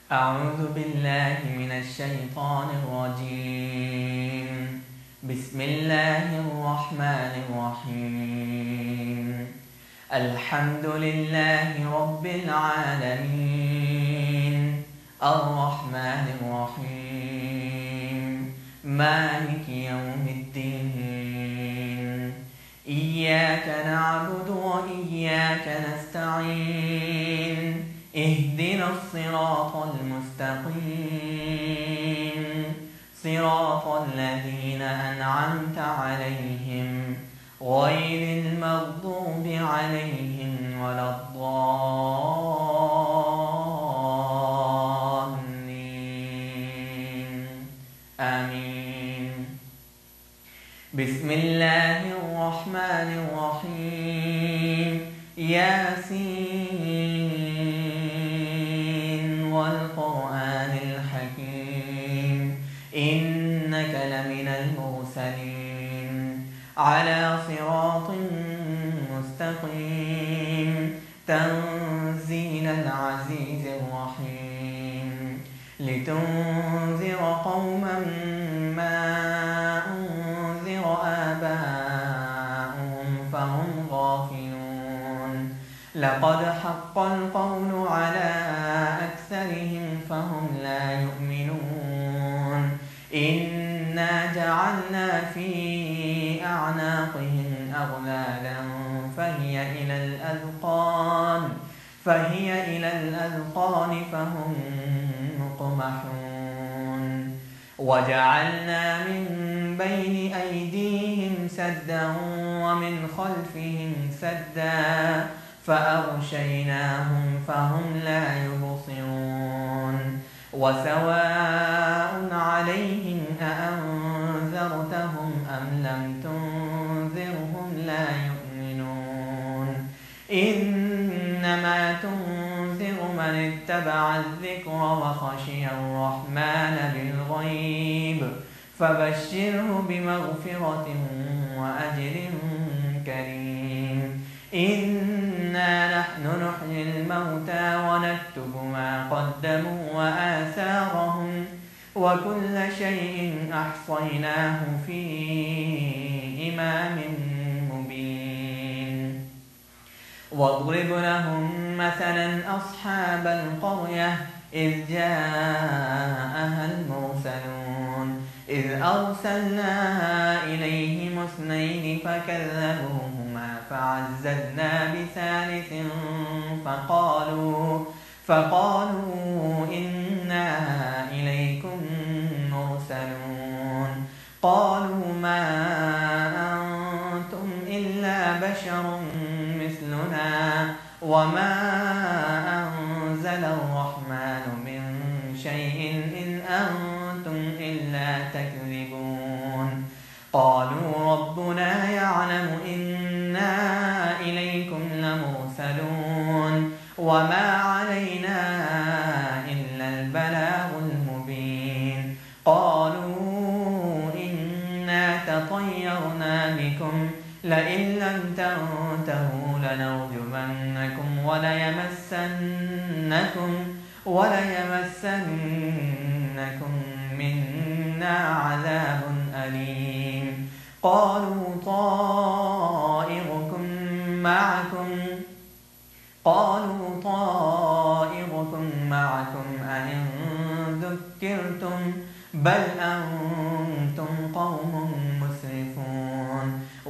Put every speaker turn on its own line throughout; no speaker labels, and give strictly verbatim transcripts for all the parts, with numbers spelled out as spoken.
أعوذ بالله من الشيطان الرجيم. بسم الله الرحمن الرحيم. الحمد لله رب العالمين، الرحمن الرحيم، مالك يوم الدين. إياك نعبد وإياك نستعين، اهدنا الصراط المستقيم، صراط الذين أنعمت عليهم غير المغضوب عليهم ولا الضالين. آمين. بسم الله الرحمن الرحيم. ياسين والقرآن الحكيم، إنك لمن المرسلين على صراط مستقيم، تنزيل العزيز الرحيم، لتنذر قوما ما أنذر آباؤهم فهم غافلون. لقد حق القول على أكثرهم فهم لا يؤمنون. إنا جعلنا في أعناقهم أغلالا فهي إلى الأذقان فهي إلى الأذقان فهم مقمحون. وجعلنا من بين أيديهم سدا ومن خلفهم سدا فأغشيناهم فهم لا يبصرون. وسواء عليهم أأنذرتهم أم لم تنذرهم لا يؤمنون. إنما تنذر من اتبع الذكر وخشي الرحمن بالغيب، فبشره بمغفرة وأجر كريم. إنا نحن نحيي الموتى ونكتب ما قدموا وآثارهم، وكل شيء أحصيناه في إمام مبين. واضرب لهم مثلا أصحاب القرية إذ جاءها المرسلون إذ أرسلنا إليهم اثنين فكذبوهما فعززنا بثالث فقالوا فقالوا إنا إليكم مرسلون. قالوا ما أنتم إلا بشر مثلنا وما أنزل الرحمن من شيء إن أنتم إلا تكذبون. قالوا ربنا يعلم إنا إليكم لمرسلون وما علينا إلا البلاغ المبين. قالوا إنا تطيرنا بكم لئن لم تنتهوا لنرجمنكم وليمسنكم وليمسنكم منا عذاب أليم. قالوا طائركم معكم قالوا طائركم معكم أئن ذكرتم بل أنتم قوم مسرفون.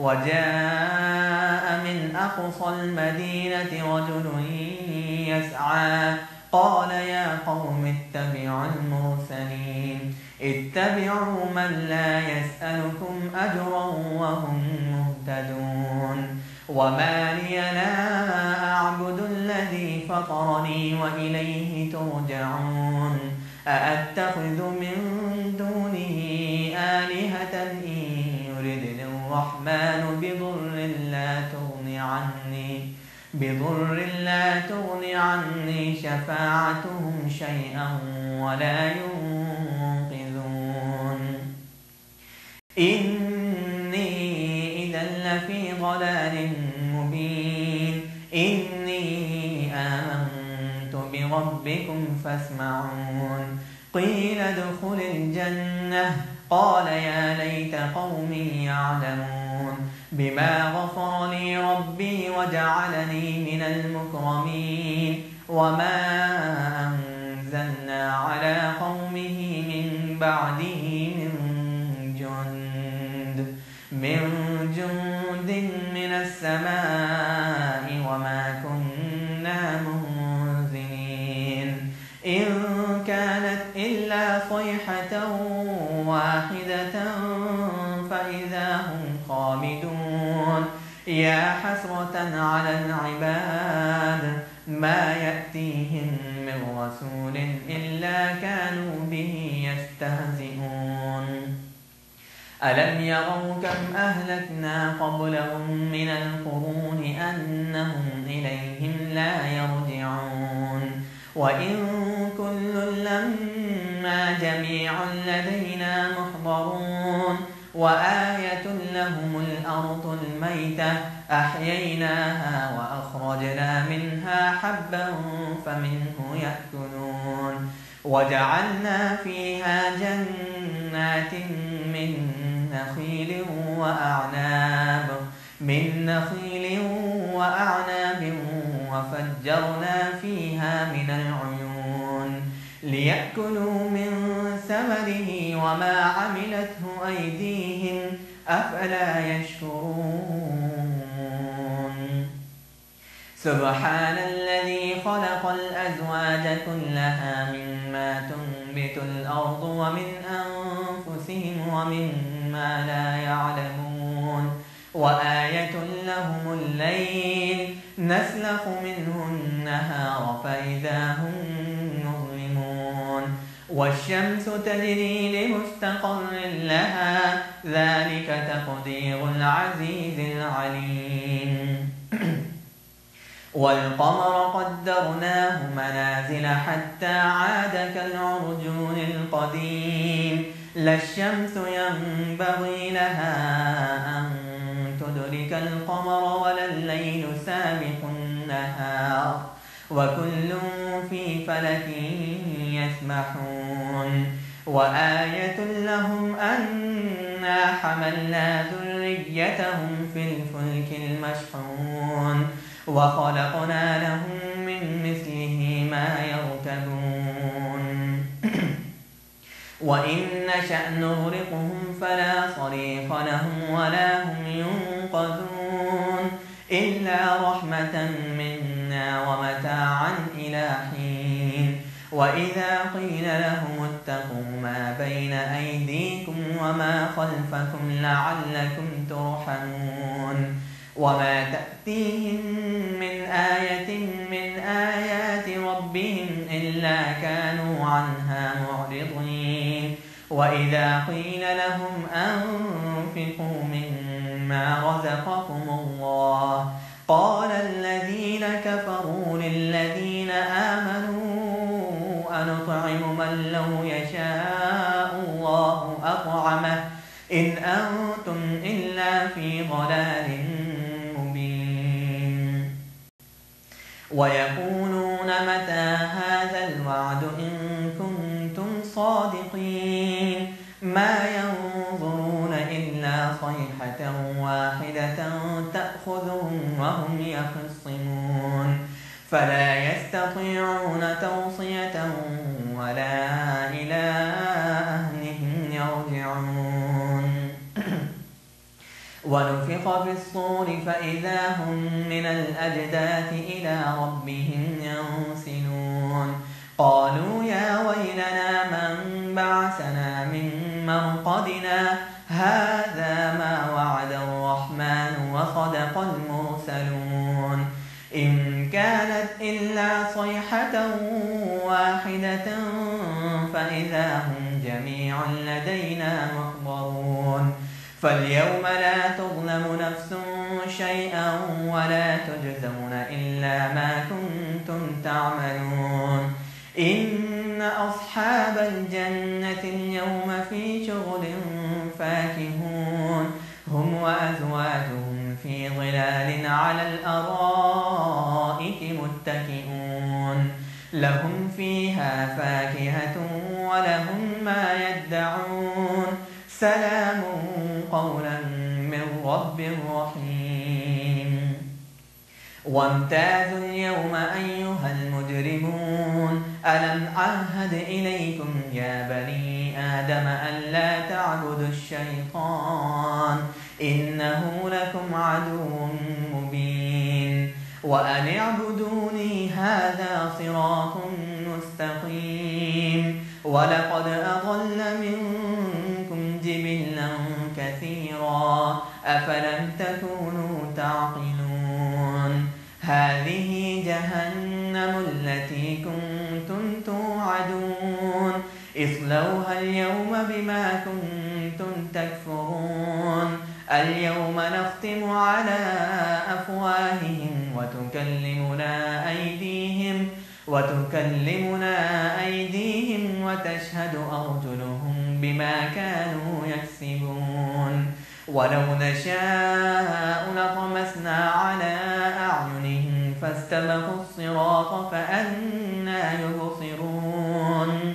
وجاء من أقصى المدينة رجل يسعى قال يا قوم اتبعوا المرسلين اتبعوا من لا يسألكم أجرا وهم مهتدون. وما لي لا أعبد الذي فطرني وإليه ترجعون. أأتخذ من دونه آلهة إن يردني الرحمن بضر لا تغن عني بضر لا تغن عني شفاعتهم شيئا ولا ينقذون. إني إذا لفي ضلال مبين. إني آمنت برب ربكم فاسمعون قيل ادخل الجنة قال يا ليت قومي يعلمون بما غفر لي ربي وجعلني من المكرمين وما أنزلنا على قومه من بعده من جند من جند من السماء وما كنا منزلين إن كانت إلا صيحة واحدة فإذا هم خامدون يا حسرة على العباد ما يأتيهم من رسول إلا كانوا به يستهزئون ألم يروا كم أهلكنا قبلهم من القرون أنهم إليهم لا يرجعون وإن كل لما جميع لدينا محضرون وآية لهم الأرض الميتة أحييناها وأخرجنا منها حبا فمنه يأكلون وجعلنا فيها جنات من نخيل وأعناب من نخيل وأعناب وفجرنا فيها من العيون ليأكلوا من ثمره وما عملته أيديهم أفلا يشكرون سبحان الذي خلق الأزواج كلها مما تنبت الأرض ومن أنفسهم ومما لا يعلمون وآية لهم الليل نسلخ منه النهار فإذا هم مظلمون والشمس تجري لمستقر لها ذلك تقدير العزيز العليم والقمر قدرناه منازل حتى عاد كالعرجون القديم لا الشمس ينبغي لها أن تدرك القمر ولا الليل سابق النهار وكل في فلك يسبحون وآية لهم أنا حملنا ذريتهم في الفلك المشحون وخلقنا لهم من مثله ما يركبون وإن نشأ نغرقهم فلا صريخ لهم ولا هم ينقذون إلا رحمة منا ومتاعا إلى حين وإذا قيل لهم اتقوا ما بين أيديكم وما خلفكم لعلكم ترحمون وما تأتيهم من آية من آيات ربهم إلا كانوا عنها معرضين وإذا قيل لهم أنفقوا مما رزقكم الله قال الذين كفروا للذين آمنوا أنطعم من لو يشاء الله أطعمه إن أنتم إلا في ضلال مبين ويقولون متى هذا الوعد إن كنتم صادقين ما ينظرون إلا صيحة واحدة تأخذهم وهم يخصمون فلا يستطيعون توصية ولا إلى أهلهم يرجعون ونفخ في الصور فإذا هم من الأجداث إلى ربهم ينسلون قالوا يا ويلنا من بعثنا من مرقدنا هذا ما وعد الرحمن وصدق المرسلون إن كانت إلا صيحة واحدة فإذا هم جميع لدينا محضرون فاليوم لا تظلم نفس شيئا ولا تجزون إلا ما كنتم تعملون إن أصحاب الجنة اليوم في شغل فاكهون هم وأزواجهم في ظلال على الأرائك متكئون لهم فيها فاكهة ولهم ما يدعون سلام قولا من رب رحيم. وامتازوا اليوم أيها المجرمون ألم أعهد إليكم يا بني آدم ألا تعبدوا الشيطان إنه لكم عدو مبين وأن اعبدوني هذا صراط مستقيم. ولقد أضل منكم جبلا كثيرا أفلم تكونوا تعقلون. هذه جهنم التي كنتم توعدون اصلوها اليوم بما كنتم تكفرون. اليوم نختم على أفواههم وتكلمنا أيديهم وتكلمنا أيديهم وتشهد أرجلهم بما كانوا يكسبون. ولو نشاء لطمسنا على أعينهم فاستبقوا الصراط فأنى يبصرون.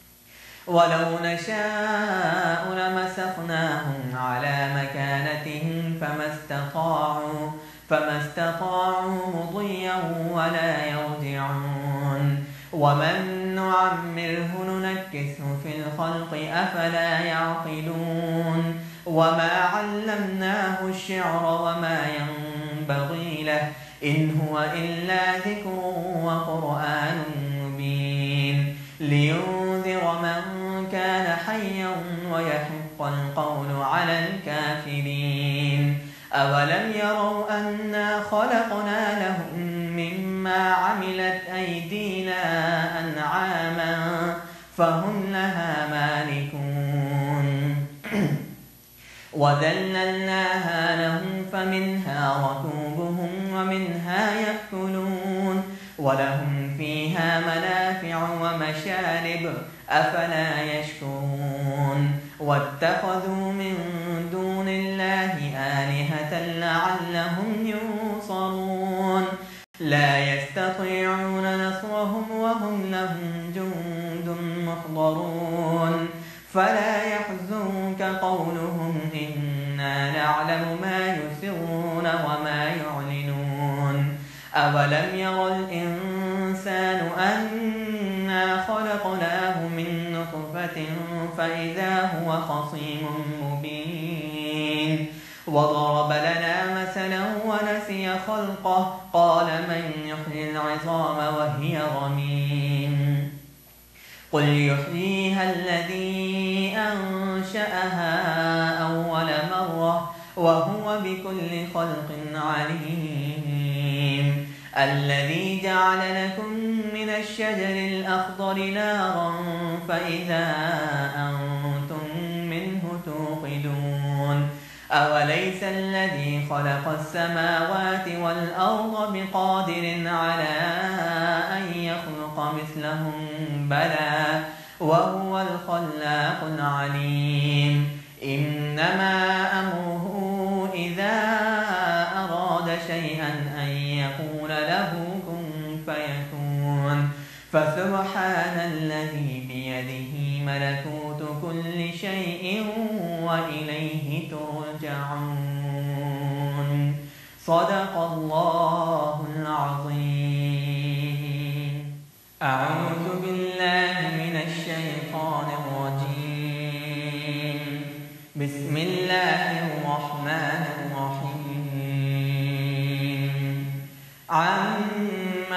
ولو نشاء لمسخناهم على مكانتهم فما استطاعوا فما استطاعوا مضيا ولا يرجعون. ومن نعمره ننكسه في الخلق أفلا يعقلون. وما علمناه الشعر وما ينبغي له إن هو إلا ذكر وقرآن مبين لينذر من كان حيا ويحق القول على الكافرين. أولم يروا أنا خلقنا لهم مما عملت أيدينا أنعاما فهم لها مالكون وذللناها لهم فمنها ركوبهم ومنها يأكلون ولهم فيها منافع ومشارب أفلا يشكرون. واتخذوا من دون الله آلهة لعلهم ينصرون. لا يستطيعون نصرهم وهم لهم جند محضرون. فلا يحزنك قولهم إنا نعلم ما يسرون وما يعلنون. أولم ير الإنسان أنا خلقناه من نطفة فإذا هو خصيم مبين. وضرب لنا مثلا ونسي خلقه قال من يحيي العظام وهي رميم. قل يحييها الذي أنشأها أول مرة وهو بكل خلق عليم. الذي جعل لكم من الشجر الأخضر نارا فإذا أنتم منه توقدون. أوليس الذي خلق السماوات والأرض بقادر على أن يخلق مثلهم بلى وهو الخلاق العليم. إنما أمره إذا أراد شيئا أن يقول له كن فيكون. فسبحان الذي بيده ملكوت كل شيء وإليه ترجعون. صدق الله العظيم. أعوذ بالله من الشيطان الرجيم. بسم الله الرحمن الرحيم. عما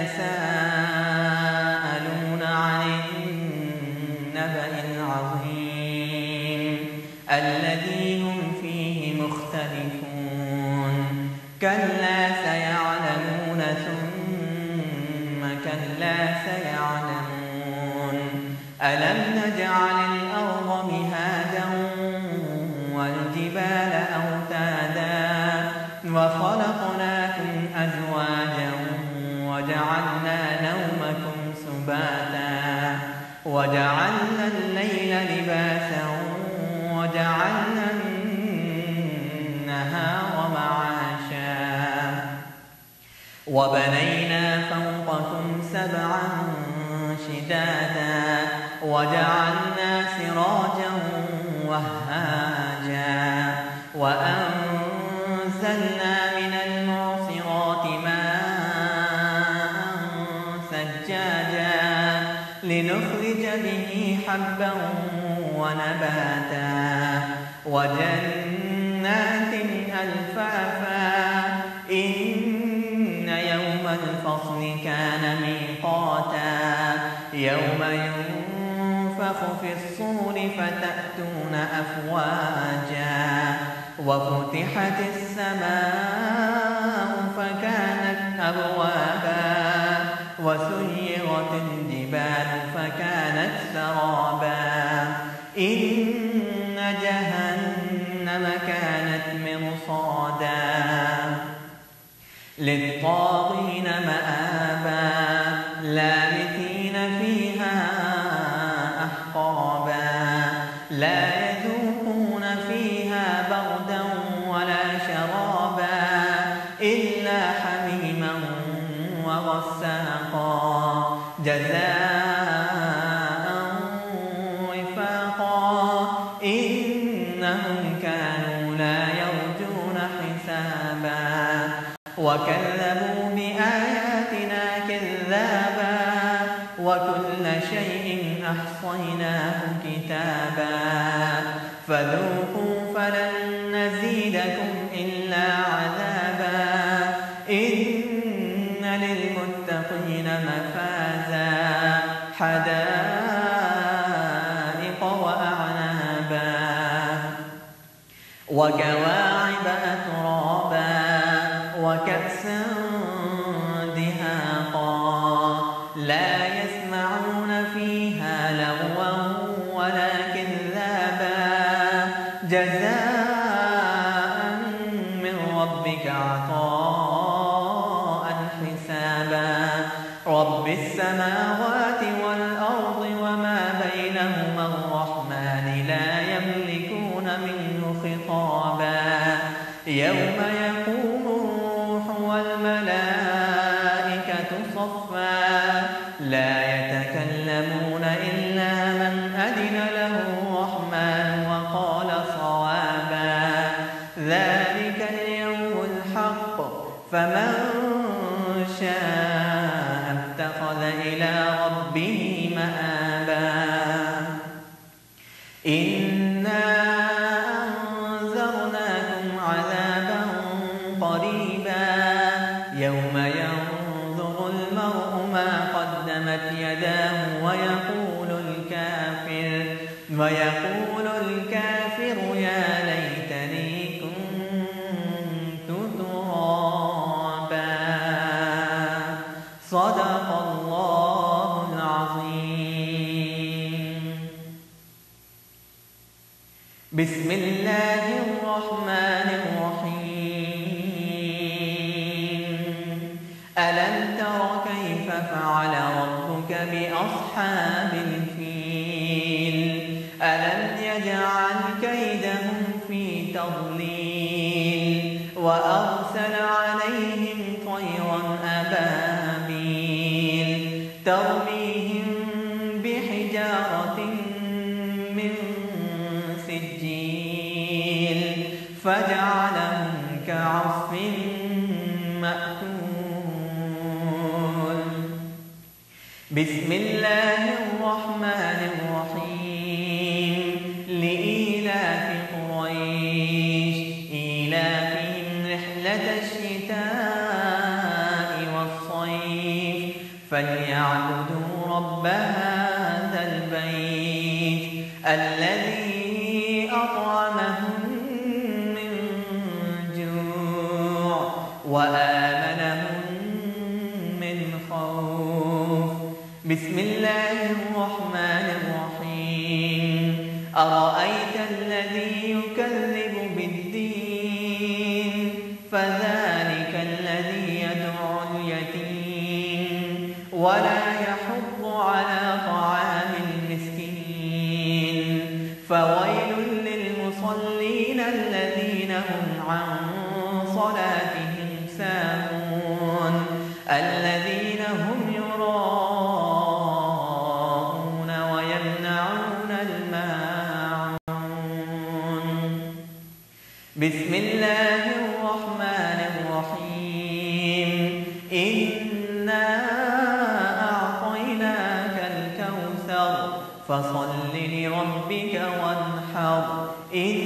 يتساءلون عن النبأ العظيم الذي هم فيه مختلفون. كلا سيعلمون ثم كلا سيعلمون. ألم نجعل الأرض مهادا والجبال أوتادا وخلقناكم أزواجا وجعلنا نومكم سباتا وجعلنا الليل لباسا وجعلنا النهار معاشا وبنينا فوقكم سبعا وجعلنا سراجا وهاجا وأنزلنا من المعصرات ماء ثجاجا لنخرج به حبا ونباتا وجنات ألفافا إن يوم الفصل كان ميقاتا يوم ينفخ في الصور فتأتون أفواجا وفتحت السماء فكانت أبوابا وسيرت الجبال فكانت سرابا إن جهنم كانت مرصادا للطاغين مآبا لابثين فيها أحقابا لا يذوقون فيها بردا ولا شرابا إلا حميما وغساقا جزاء وفاقا إنهم كانوا لا يرجون حسابا وكذبوا بآياتنا كذابا وكل شيء أحصيناه كتابا فذوقوا فلن نزيدكم إلا عذابا إن للمتقين مفازا حدائق وأعنابا وكواعب أترابا وكأسا دهاقا لا يسمعون فيها لغوا ولا كذابا جزاء من ربك عطاء حسابا رب السماوات والأرض وما بينهما الرحمن لا يملكون منه خطابا يوم يقوم الروح والملائكة صفا لا يتكلمون إلا من أذن له الرحمن وقال صوابا ذلك اليوم الحق فمن شاء اتخذ إلى ربه مآبا إنا أنذرناكم عذابا قريبا يوم ينظر المرء ما قدمت يداه ويقول الكافر ويقول الكافر يا ليتني كنت ترابا صدق الله العظيم. بسم الله الرحمن الرحيم ألم تر كيف فعل ربك بأصحاب الفيل ألم يجعل كيدهم في تضليل وأرسل عليهم طيرا أبابيل ترميهم بحجارة من سجيل فجعلهم كعصف مأكول. بسم الله الرحمن الرحيم لإيلاف قريش إيلافهم رحلة الشتاء والصيف فليعبدوا رب هذا البيت الذي أطعمهم من جوع وآمنهم من خوف. بسم الله الرحمن الرحيم أرأيت الذي يكذب بالدين فذلك الذي يدعو اليتيم ولا يحض على طعام المسكين فويل للمصلين الذين هم عن صلاتهم ساهون الذين هم يراءون ويمنعون بسم الله الرحمن الرحيم إنا أعطيناك الكوثر فصل لربك وانحر إن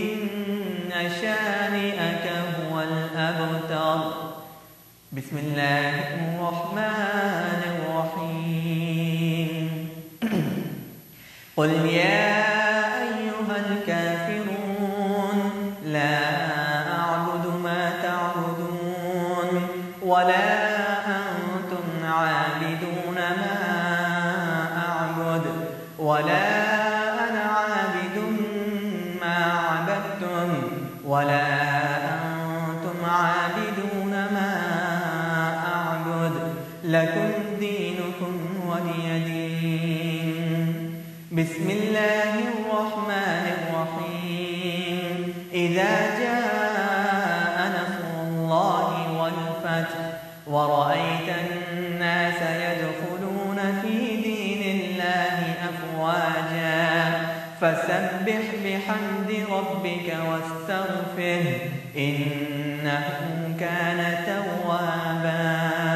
شانئك هو الأبتر بسم الله الرحمن الرحيم قل يا أيها الكافرون لا أعبد ما تعبدون ولا أنتم عابدون ما أعبد ولا أنا عابد ما عبدتم ولا أنتم عابدون ما أعبد لكم دينكم ولي دين بسم الله الرحمن الرحيم إذا جاء نصر الله والفتح ورأيت الناس يدخلون في دين الله أفواجا فسبح بحمد ربك واستغفره إنه كان توابا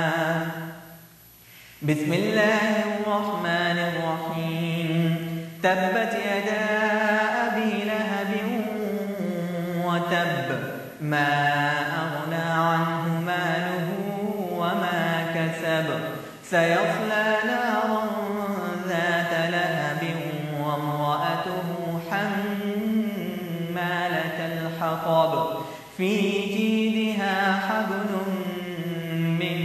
بسم الله الرحمن الرحيم تبت يدا أبي لهب وتب ما أغنى عنه ماله وما كسب سيصلى نارا ذات لهب وامرأته حمالة الحطب في جيدها حبل من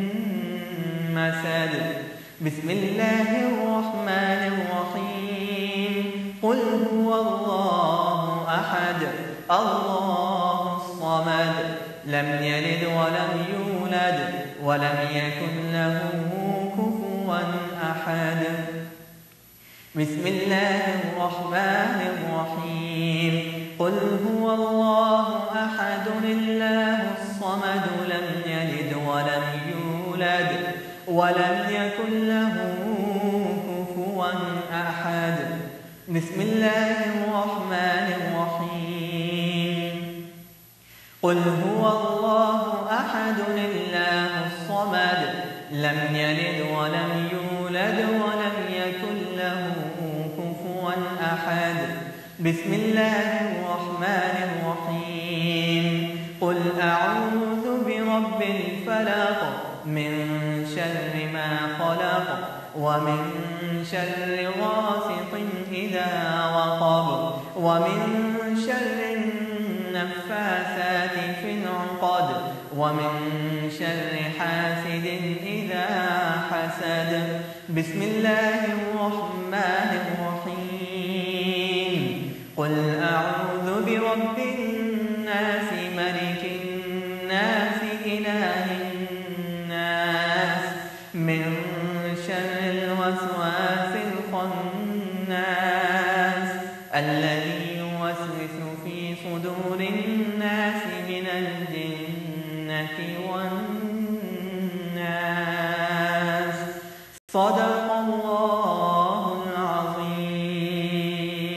مسد بسم الله الرحمن الرحيم قل هو الله أحد الله الصمد لم يلد ولم يولد ولم يكن له كفوا أحد بسم الله الرحمن الرحيم قل هو الله أحد الله الصمد لم يلد ولم يولد ولم يكن له كفوا أحد بسم الله الرحمن الرحيم قل هو الله أحد الله الصمد لم يلد ولم يولد ولم يكن له كفوا أحد بسم الله الرحمن الرحيم قل أعوذ برب الفلق من شر ما خلق ومن شر غاسق إذا وقب ومن شر النفاثات في العقد ومن شر حاسد إذا حسد بسم الله الرحمن الرحيم قل أعوذ برب الناس ملك الناس إله الناس من شر الوسواس الخناس الذي يوسوس في صدور الناس من الجنة والناس صدق